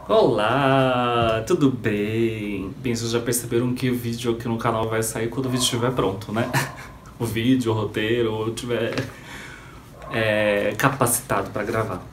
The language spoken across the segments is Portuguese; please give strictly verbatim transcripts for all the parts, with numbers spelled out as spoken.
Olá, tudo bem? Bem, vocês já perceberam que o vídeo aqui no canal vai sair quando o vídeo estiver pronto, né? O vídeo, o roteiro, ou estiver é, capacitado para gravar.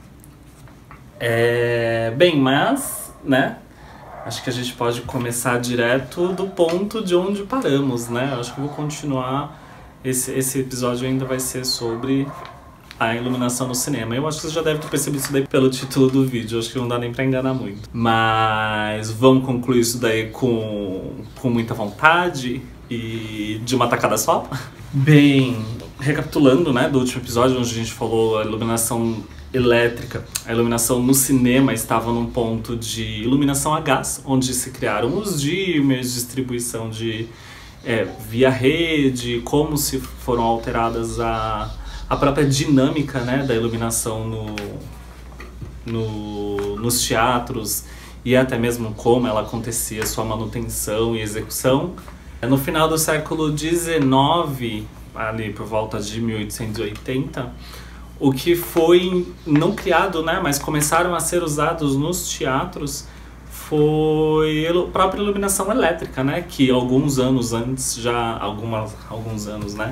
É, bem, mas, né? Acho que a gente pode começar direto do ponto de onde paramos, né? Acho que eu vou continuar. Esse, esse episódio ainda vai ser sobre a iluminação no cinema. Eu acho que você já deve ter percebido isso daí pelo título do vídeo. Acho que não dá nem pra enganar muito. Mas vamos concluir isso daí com, com muita vontade e de uma tacada só? Bem, recapitulando, né, do último episódio onde a gente falou a iluminação elétrica, a iluminação no cinema estava num ponto de iluminação a gás, onde se criaram os dimmers, distribuição de é, via rede, como se foram alteradas a a própria dinâmica, né, da iluminação no, no, nos teatros e até mesmo como ela acontecia, sua manutenção e execução. No final do século dezenove, ali por volta de mil oitocentos e oitenta, o que foi não criado, né, mas começaram a ser usados nos teatros foi a própria iluminação elétrica, né, que alguns anos antes, já algumas, alguns anos, né,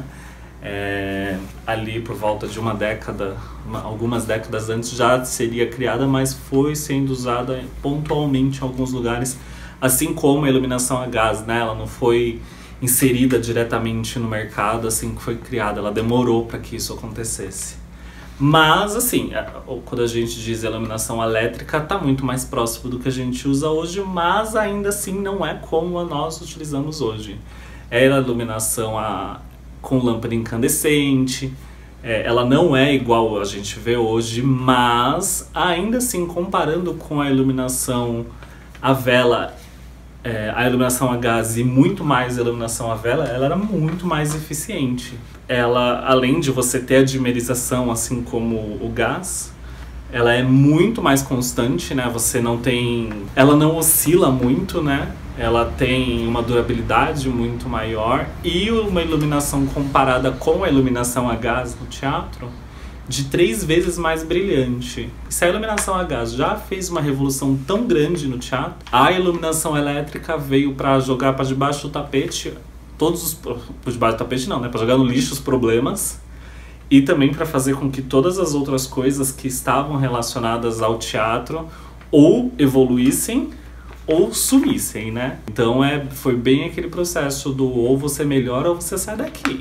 É, ali por volta de uma década, uma, algumas décadas antes já seria criada, mas foi sendo usada pontualmente em alguns lugares, assim como a iluminação a gás, né? Ela não foi inserida diretamente no mercado assim que foi criada, ela demorou para que isso acontecesse. Mas assim, quando a gente diz iluminação elétrica, está muito mais próximo do que a gente usa hoje, mas ainda assim não é como a nós utilizamos hoje. É a iluminação a com lâmpada incandescente, é, ela não é igual a gente vê hoje, mas ainda assim, comparando com a iluminação a vela, é, a iluminação a gás e muito mais a iluminação a vela, ela era muito mais eficiente. Ela, além de você ter a dimerização, assim como o gás, ela é muito mais constante, né? Você não tem... Ela não oscila muito, né? Ela tem uma durabilidade muito maior e uma iluminação comparada com a iluminação a gás no teatro de três vezes mais brilhante. Se a iluminação a gás já fez uma revolução tão grande no teatro, a iluminação elétrica veio para jogar para debaixo do tapete todos os... Por debaixo do tapete não, né? Para jogar no lixo os problemas e também para fazer com que todas as outras coisas que estavam relacionadas ao teatro ou evoluíssem ou sumissem, né? Então é, foi bem aquele processo do ou você melhora ou você sai daqui.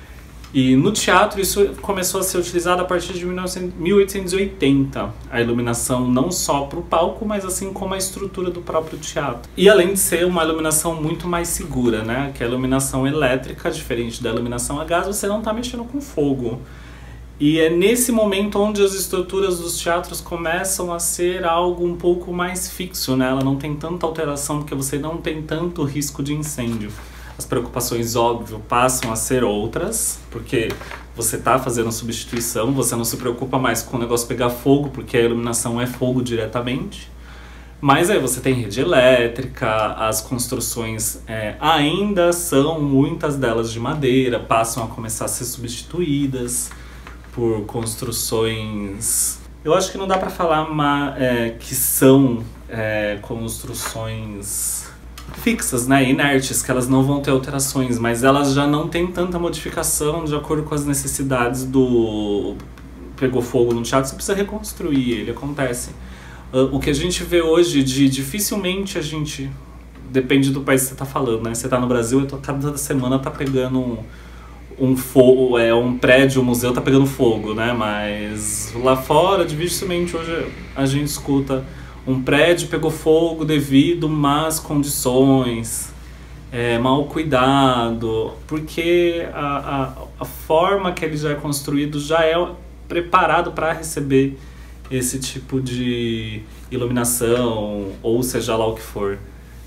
E no teatro isso começou a ser utilizado a partir de mil oitocentos e oitenta. A iluminação não só para o palco, mas assim como a estrutura do próprio teatro. E além de ser uma iluminação muito mais segura, né? Que a iluminação elétrica, diferente da iluminação a gás, você não está mexendo com fogo. E é nesse momento onde as estruturas dos teatros começam a ser algo um pouco mais fixo, né? Ela não tem tanta alteração porque você não tem tanto risco de incêndio. As preocupações, óbvio, passam a ser outras, porque você está fazendo substituição, você não se preocupa mais com o negócio pegar fogo, porque a iluminação é fogo diretamente. Mas aí você tem rede elétrica, as construções é, ainda são, muitas delas de madeira, passam a começar a ser substituídas por construções... Eu acho que não dá pra falar ma, é, que são é, construções fixas, né, inertes, que elas não vão ter alterações, mas elas já não têm tanta modificação de acordo com as necessidades do... Pegou fogo no teatro, você precisa reconstruir, ele acontece. O que a gente vê hoje, de dificilmente a gente... Depende do país que você tá falando, né? Você tá no Brasil, eu tô, cada semana tá pegando um... um fogo, é um prédio, um museu tá pegando fogo, né? Mas lá fora, dificilmente hoje a gente escuta um prédio pegou fogo devido a más condições, é, mal cuidado, porque a, a, a forma que ele já é construído já é preparado para receber esse tipo de iluminação, ou seja lá o que for.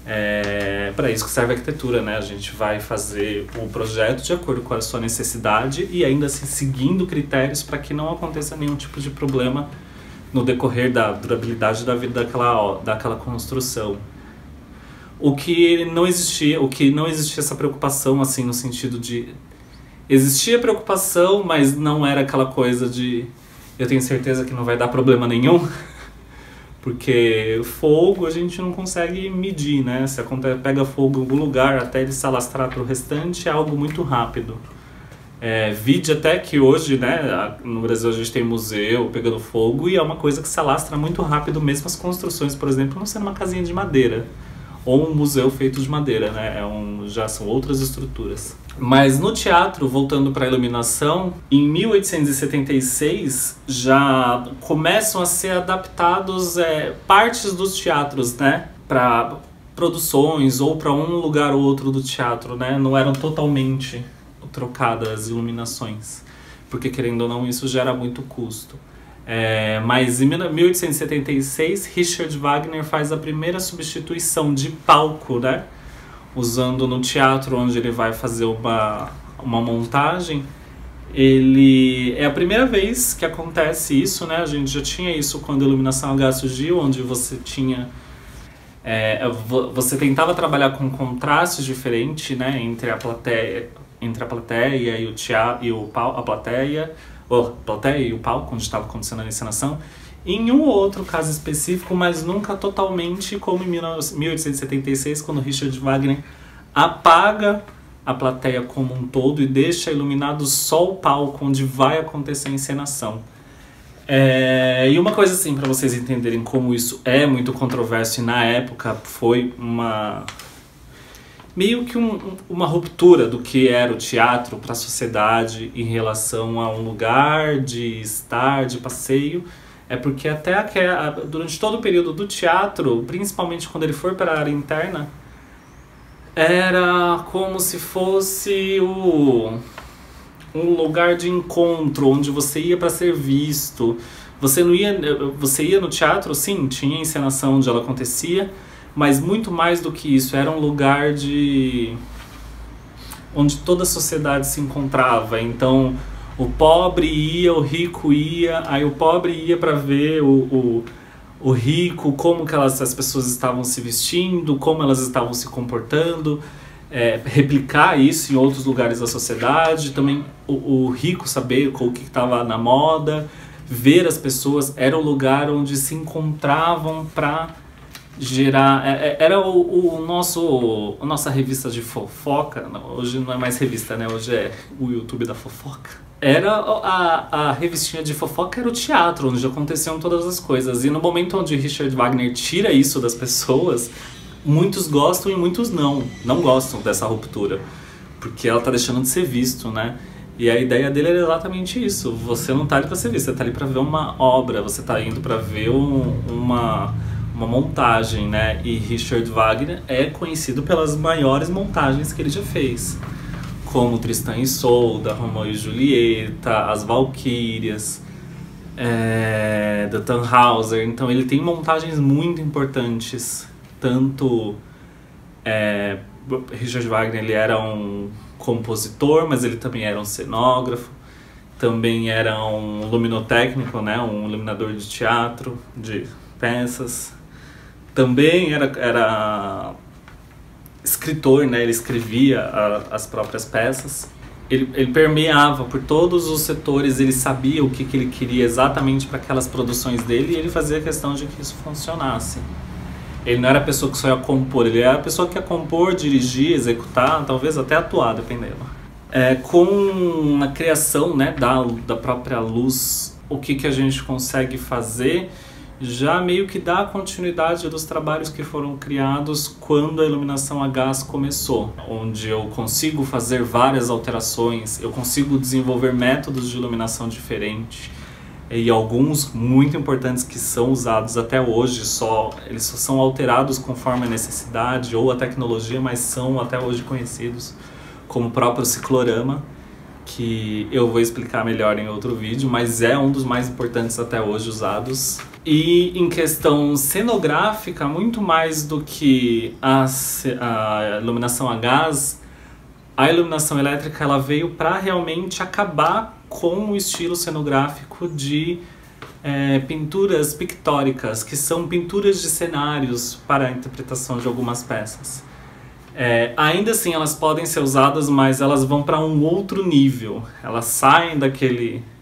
É para isso que serve a arquitetura, né? A gente vai fazer o projeto de acordo com a sua necessidade e ainda assim seguindo critérios para que não aconteça nenhum tipo de problema no decorrer da durabilidade da vida daquela, daquela construção. O que não existia, o que não existia essa preocupação, assim, no sentido de... Existia preocupação, mas não era aquela coisa de eu tenho certeza que não vai dar problema nenhum. Porque fogo a gente não consegue medir, né? Se acontece, pega fogo em algum lugar até ele se alastrar para o restante, é algo muito rápido. É, vide até que hoje, né, no Brasil a gente tem museu pegando fogo e é uma coisa que se alastra muito rápido, mesmo as construções, por exemplo, não sendo uma casinha de madeira ou um museu feito de madeira, né? É um, já são outras estruturas. Mas no teatro, voltando para a iluminação, em mil oitocentos e setenta e seis já começam a ser adaptados é, partes dos teatros, né, para produções ou para um lugar ou outro do teatro, né? Não eram totalmente trocadas as iluminações, porque querendo ou não isso gera muito custo. É, mas em mil oitocentos e setenta e seis, Richard Wagner faz a primeira substituição de palco, né? Usando no teatro onde ele vai fazer uma, uma montagem. Ele é a primeira vez que acontece isso, né? A gente já tinha isso quando a iluminação a gás surgiu, onde você tinha é, você tentava trabalhar com contrastes diferentes, né? Entre a plateia, entre a plateia e o teatro e o pal, a plateia a plateia e o palco, onde estava acontecendo a encenação, em um ou outro caso específico, mas nunca totalmente, como em mil oitocentos e setenta e seis, quando Richard Wagner apaga a plateia como um todo e deixa iluminado só o palco onde vai acontecer a encenação. É, e uma coisa assim, para vocês entenderem como isso é muito controverso, e na época foi uma... meio que um, uma ruptura do que era o teatro para a sociedade em relação a um lugar de estar, de passeio. É porque até aquela, durante todo o período do teatro, principalmente quando ele for para a área interna, era como se fosse o, um lugar de encontro, onde você ia para ser visto. Você, não ia, você ia no teatro, sim, tinha encenação onde ela acontecia, mas muito mais do que isso, era um lugar de onde toda a sociedade se encontrava. Então o pobre ia, o rico ia, aí o pobre ia para ver o, o, o rico, como que elas, as pessoas estavam se vestindo, como elas estavam se comportando, é, replicar isso em outros lugares da sociedade, também o, o rico saber o que estava na moda, ver as pessoas. Era o lugar onde se encontravam para gerar, era o, o nosso, a nossa revista de fofoca. Hoje não é mais revista, né? Hoje é o YouTube da fofoca. Era a, a revistinha de fofoca, era o teatro, onde aconteciam todas as coisas. E no momento onde Richard Wagner tira isso das pessoas, muitos gostam e muitos não, não gostam dessa ruptura, porque ela tá deixando de ser visto, né? E a ideia dele era exatamente isso. Você não tá ali para ser visto, você tá ali para ver uma obra, você tá indo para ver um, uma uma montagem, né? E Richard Wagner é conhecido pelas maiores montagens que ele já fez, como Tristan e Isolda, Romeu e Julieta, As Valquírias, é, The Tannhäuser. Então ele tem montagens muito importantes. Tanto é, Richard Wagner, ele era um compositor, mas ele também era um cenógrafo, também era um luminotécnico, né? Um iluminador de teatro, de peças. Também era, era escritor, né? Ele escrevia a, as próprias peças. Ele, ele permeava por todos os setores, ele sabia o que, que ele queria exatamente para aquelas produções dele, e ele fazia questão de que isso funcionasse. Ele não era a pessoa que só ia compor, ele era a pessoa que ia compor, dirigir, executar, talvez até atuar, dependendo. É, com a criação, né, da, da própria luz, o que, que a gente consegue fazer já meio que dá a continuidade dos trabalhos que foram criados quando a iluminação a gás começou, onde eu consigo fazer várias alterações, eu consigo desenvolver métodos de iluminação diferentes, e alguns muito importantes que são usados até hoje, só eles só são alterados conforme a necessidade ou a tecnologia, mas são até hoje conhecidos, como o próprio ciclorama, que eu vou explicar melhor em outro vídeo, mas é um dos mais importantes até hoje usados. E em questão cenográfica, muito mais do que a, a iluminação a gás, a iluminação elétrica ela veio para realmente acabar com o estilo cenográfico de é, pinturas pictóricas, que são pinturas de cenários para a interpretação de algumas peças. É, ainda assim elas podem ser usadas, mas elas vão para um outro nível, elas saem daquele,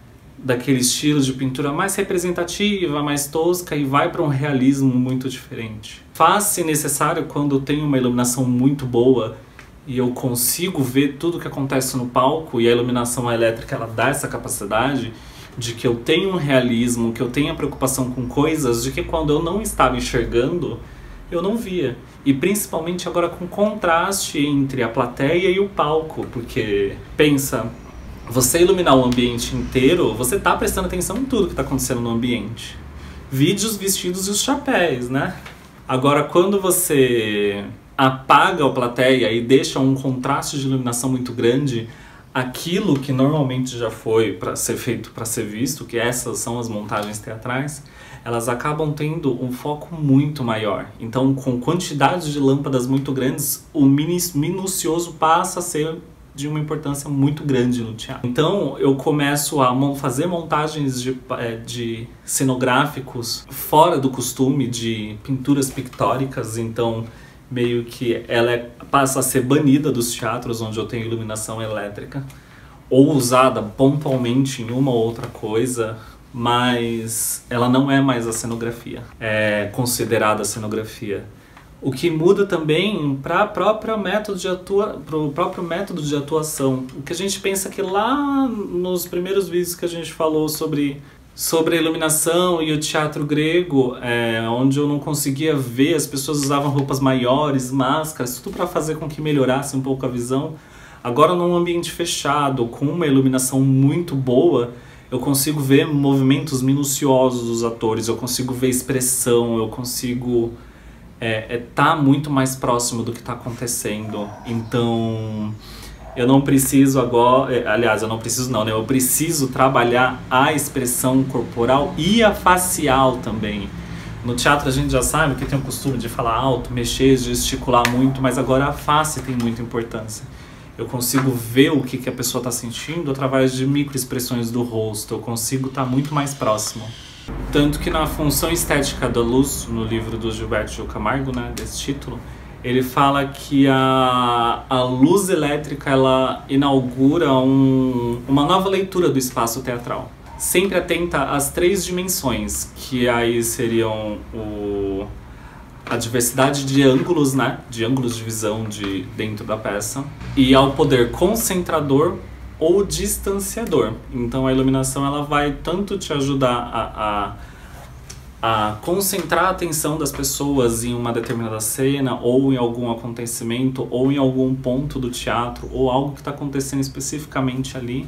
daquele estilo de pintura mais representativa, mais tosca e vai para um realismo muito diferente. Faz-se necessário quando eu tenho uma iluminação muito boa e eu consigo ver tudo o que acontece no palco, e a iluminação elétrica ela dá essa capacidade de que eu tenho um realismo, que eu tenho a preocupação com coisas de que quando eu não estava enxergando, eu não via. E principalmente agora com contraste entre a plateia e o palco, porque pensa, você iluminar o ambiente inteiro, você está prestando atenção em tudo que está acontecendo no ambiente. Vídeos, vestidos e os chapéus, né? Agora, quando você apaga a plateia e deixa um contraste de iluminação muito grande, aquilo que normalmente já foi para ser feito, para ser visto, que essas são as montagens teatrais, elas acabam tendo um foco muito maior. Então, com quantidades de lâmpadas muito grandes, o minucioso passa a ser de uma importância muito grande no teatro. Então, eu começo a fazer montagens de, de cenográficos fora do costume, de pinturas pictóricas. Então, meio que ela é, passa a ser banida dos teatros onde eu tenho iluminação elétrica, ou usada pontualmente em uma ou outra coisa, mas ela não é mais a cenografia, é considerada a cenografia. O que muda também para o próprio método de atua, pro próprio método de atuação. O que a gente pensa que lá nos primeiros vídeos que a gente falou sobre, sobre a iluminação e o teatro grego, é, onde eu não conseguia ver, as pessoas usavam roupas maiores, máscaras, tudo para fazer com que melhorasse um pouco a visão. Agora, num ambiente fechado, com uma iluminação muito boa, eu consigo ver movimentos minuciosos dos atores, eu consigo ver expressão, eu consigo é, é, tá muito mais próximo do que está acontecendo. Então, eu não preciso agora, aliás, eu não preciso não, né? Eu preciso trabalhar a expressão corporal e a facial também. No teatro a gente já sabe que tem o costume de falar alto, mexer, gesticular muito, mas agora a face tem muita importância. Eu consigo ver o que, que a pessoa está sentindo através de microexpressões do rosto, eu consigo estar tá muito mais próximo. Tanto que na função estética da luz, no livro do Gilberto Gil Camargo, né, desse título, ele fala que a, a luz elétrica ela inaugura um, uma nova leitura do espaço teatral. Sempre atenta às três dimensões, que aí seriam o, a diversidade de ângulos, né, de ângulos de visão de, dentro da peça, e ao poder concentrador ou distanciador. Então a iluminação ela vai tanto te ajudar a, a, a concentrar a atenção das pessoas em uma determinada cena, ou em algum acontecimento, ou em algum ponto do teatro, ou algo que está acontecendo especificamente ali,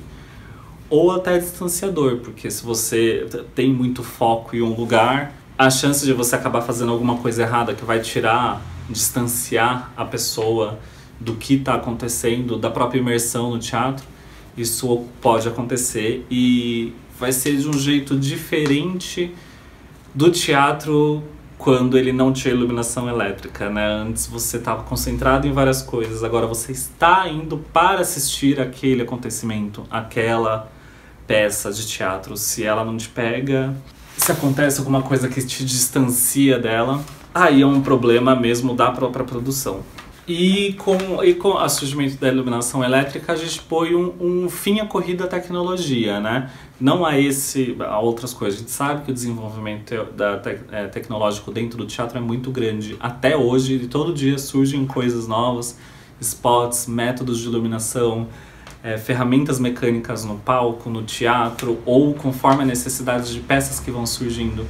ou até distanciador, porque se você tem muito foco em um lugar, a chance de você acabar fazendo alguma coisa errada que vai tirar, distanciar a pessoa do que está acontecendo, da própria imersão no teatro, isso pode acontecer e vai ser de um jeito diferente do teatro quando ele não tinha iluminação elétrica, né? Antes você estava concentrado em várias coisas, agora você está indo para assistir aquele acontecimento, aquela peça de teatro. Se ela não te pega, se acontece alguma coisa que te distancia dela, aí é um problema mesmo da própria produção. E com, e com o surgimento da iluminação elétrica, a gente põe um, um fim à corrida à tecnologia, né? Não a esse, a outras coisas. A gente sabe que o desenvolvimento da te, é, tecnológico dentro do teatro é muito grande. Até hoje, e todo dia surgem coisas novas, spots, métodos de iluminação, é, ferramentas mecânicas no palco, no teatro, ou conforme a necessidade de peças que vão surgindo.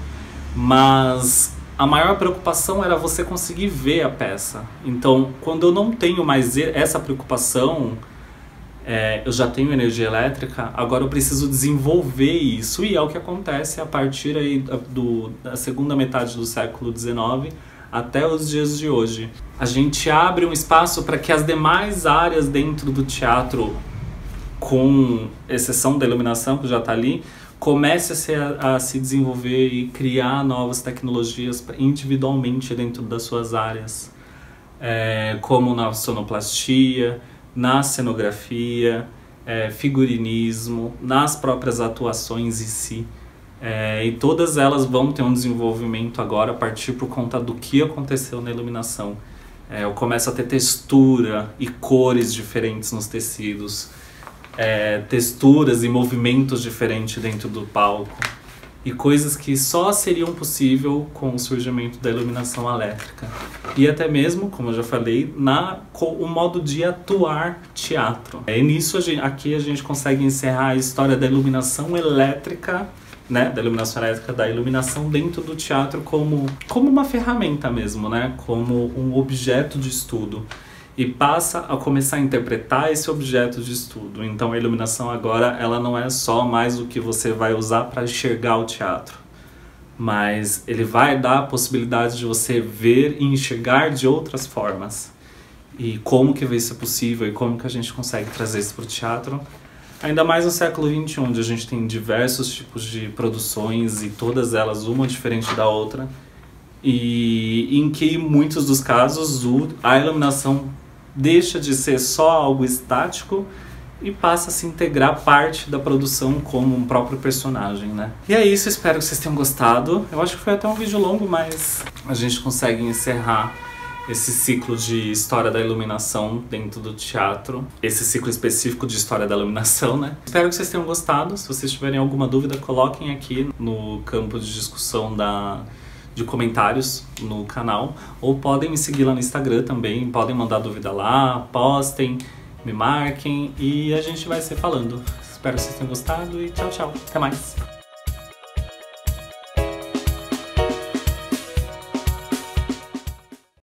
Mas a maior preocupação era você conseguir ver a peça. Então, quando eu não tenho mais essa preocupação, é, eu já tenho energia elétrica, agora eu preciso desenvolver isso. E é o que acontece a partir aí do, da segunda metade do século dezenove até os dias de hoje. A gente abre um espaço para que as demais áreas dentro do teatro, com exceção da iluminação que já está ali, comece a se, a, a se desenvolver e criar novas tecnologias individualmente dentro das suas áreas, é, como na sonoplastia, na cenografia, é, figurinismo, nas próprias atuações em si. É, e todas elas vão ter um desenvolvimento agora a partir por conta do que aconteceu na iluminação. É, eu começo a ter textura e cores diferentes nos tecidos. é, texturas e movimentos diferentes dentro do palco. E coisas que só seriam possível com o surgimento da iluminação elétrica. E até mesmo, como eu já falei, na, com o modo de atuar teatro. E nisso, a gente, aqui a gente consegue encerrar a história da iluminação elétrica, né? Da iluminação elétrica, da iluminação dentro do teatro como, como uma ferramenta mesmo, né? Como um objeto de estudo. E passa a começar a interpretar esse objeto de estudo. Então a iluminação agora, ela não é só mais o que você vai usar para enxergar o teatro, mas ele vai dar a possibilidade de você ver e enxergar de outras formas. E como que vai ser possível e como que a gente consegue trazer isso para o teatro. Ainda mais no século vinte e um, onde a gente tem diversos tipos de produções e todas elas uma diferente da outra. E em que, em muitos dos casos, a iluminação deixa de ser só algo estático e passa a se integrar parte da produção como um próprio personagem, né? E é isso, espero que vocês tenham gostado. Eu acho que foi até um vídeo longo, mas a gente consegue encerrar esse ciclo de história da iluminação dentro do teatro. Esse ciclo específico de história da iluminação, né? Espero que vocês tenham gostado. Se vocês tiverem alguma dúvida, coloquem aqui no campo de discussão da... de comentários no canal, ou podem me seguir lá no Instagram também, podem mandar dúvida lá, postem, me marquem e a gente vai se falando. Espero que vocês tenham gostado e tchau, tchau. Até mais!